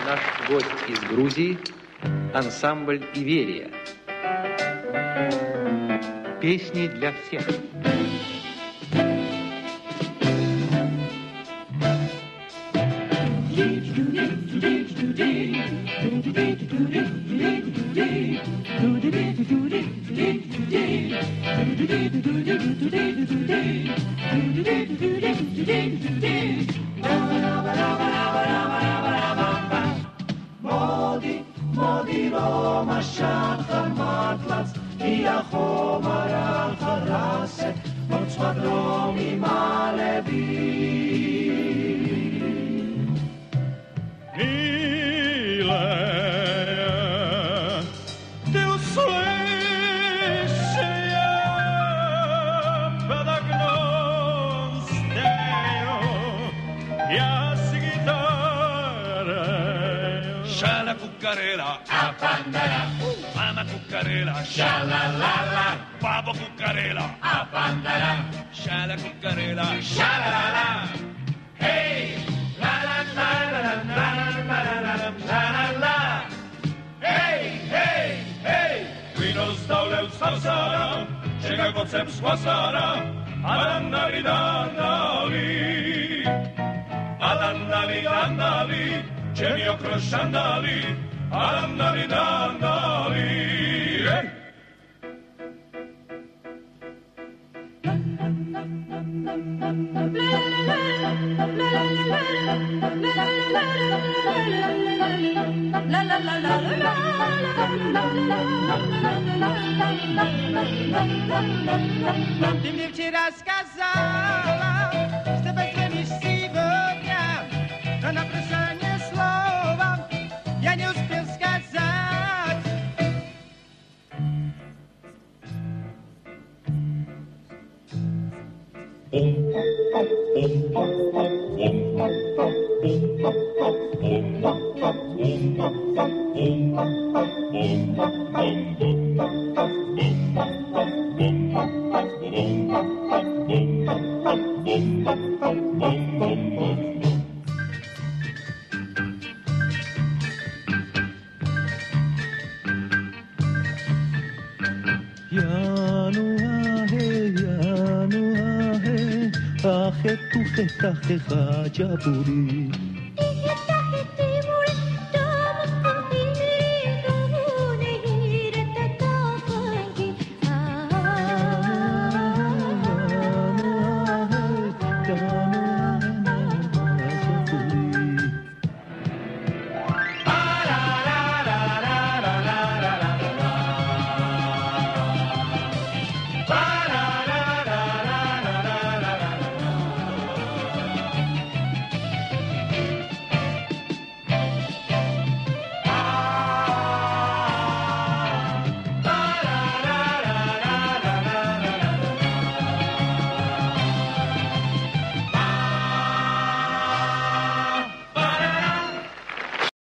Наш гость из Грузии, ансамбль «Иверия». Песни для всех. מודי לא משך המטלץ, כי החומר החרסת, עוצמת לא ממלבי. Apandara, mama cucarela, shalalala, babo cucarela, apandara, shala cucarela, shalalala. Hey, la la la la la la la la la. Hey, hey, hey. Vino stole u Svarsara, čega god sem Svasara, adandali dandali, adandali dandali, čemi okrošandali. Andali, andali, hey! Ты мне вчера сказала, что позвонишь сегодня, но на прощание слова я не успел сказать. חתיכה ג'בורי Bye.